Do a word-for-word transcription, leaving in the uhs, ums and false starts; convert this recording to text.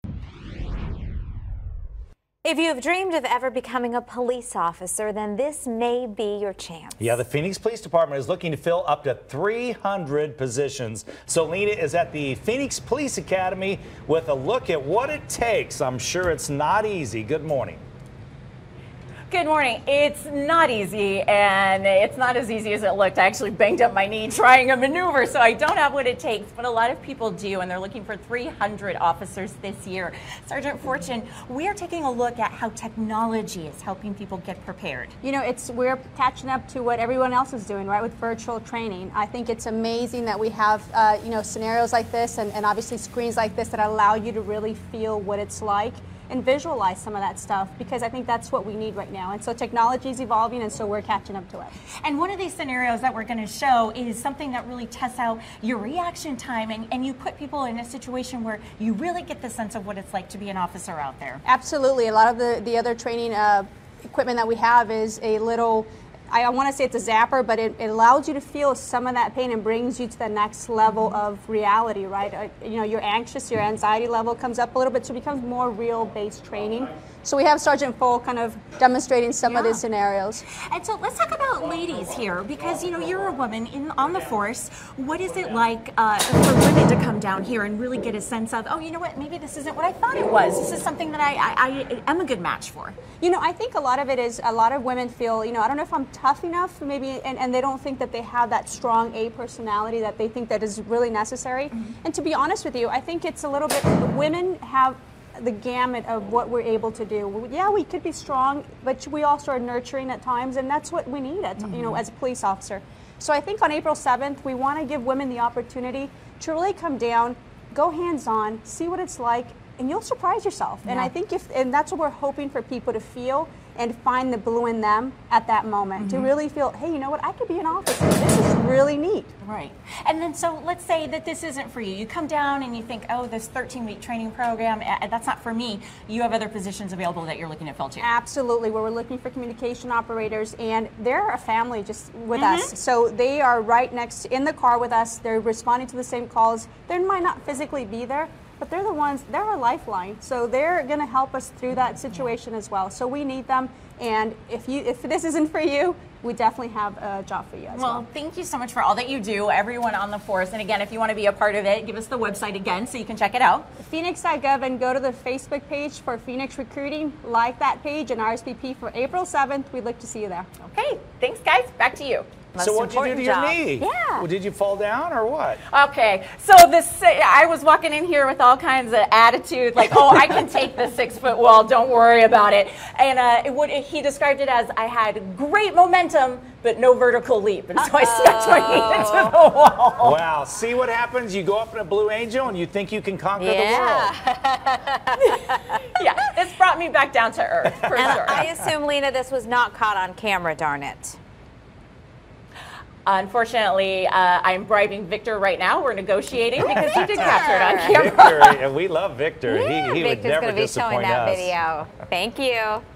If you have dreamed of ever becoming a police officer, then this may be your chance. Yeah, the Phoenix Police Department is looking to fill up to three hundred positions. So Lena is at the Phoenix Police Academy with a look at what it takes. I'm sure it's not easy. Good morning. Good morning. It's not easy, and it's not as easy as it looked. I actually banged up my knee trying a maneuver, so I don't have what it takes, but a lot of people do, and they're looking for three hundred officers this year. Sergeant Fortune, we are taking a look at how technology is helping people get prepared. You know, it's we're catching up to what everyone else is doing, right, with virtual training. I think it's amazing that we have, uh, you know, scenarios like this and, and obviously screens like this that allow you to really feel what it's like and visualize some of that stuff, because I think that's what we need right now. And so technology is evolving, and so we're catching up to it. And one of these scenarios that we're going to show is something that really tests out your reaction time, and, and you put people in a situation where you really get the sense of what it's like to be an officer out there. Absolutely. A lot of the, the other training uh, equipment that we have is a little, I want to say it's a zapper, but it, it allows you to feel some of that pain and brings you to the next level of reality, right? Uh, you know, you're anxious, your anxiety level comes up a little bit, so it becomes more real-based training. So we have Sergeant Full kind of demonstrating some yeah. of these scenarios. And so let's talk about ladies here, because, you know, you're a woman in on the force. What is it like uh, for women to come down here and really get a sense of, oh, you know what, maybe this isn't what I thought it was. This is something that I, I, I am a good match for. You know, I think a lot of it is a lot of women feel, you know, I don't know if I'm tough enough, maybe, and, and they don't think that they have that strong A personality that they think that is really necessary. Mm-hmm. And to be honest with you, I think it's a little bit, women have the gamut of what we're able to do. Yeah, we could be strong, but we also are nurturing at times, and that's what we need, at, mm-hmm. you know, as a police officer. So I think on April seventh, we want to give women the opportunity to really come down, go hands-on, see what it's like, and you'll surprise yourself. Yeah. And I think if, and that's what we're hoping for people to feel and find the blue in them at that moment, mm-hmm. to really feel, hey, you know what, I could be an officer. This is really neat. Right. And then so let's say that this isn't for you. You come down and you think, oh, this thirteen week training program, uh, that's not for me. You have other positions available that you're looking to fill too. Absolutely. Where we're looking for communication operators, and they're a family just with mm-hmm. us. So they are right next in the car with us. They're responding to the same calls. They might not physically be there, but they're the ones, they're our lifeline. So they're going to help us through that situation as well. So we need them. And if you, if this isn't for you, we definitely have a job for you as well. Well, thank you so much for all that you do, everyone on the force. And again, if you want to be a part of it, give us the website again so you can check it out. Phoenix dot gov, and go to the Facebook page for Phoenix Recruiting. Like that page, and R S V P for April seventh. We'd look to see you there. Okay, thanks guys. Back to you. Most so what did you do to job. your knee? Yeah. Well, did you fall down or what? Okay, so this I was walking in here with all kinds of attitude, like, oh, I can take the six foot wall, don't worry about it. And uh, it would, he described it as I had great momentum, but no vertical leap. And so Uh-oh. I smacked my knee into the wall. Wow, see what happens? You go up in a Blue Angel and you think you can conquer yeah. the world. Yeah, this brought me back down to earth, for and sure. I assume, Lena, this was not caught on camera, darn it. Unfortunately, uh, I'm bribing Victor right now. We're negotiating because he did capture it on camera. Victor, and we love Victor. Yeah, he he Victor's would never gonna be disappoint showing that us. video. Thank you.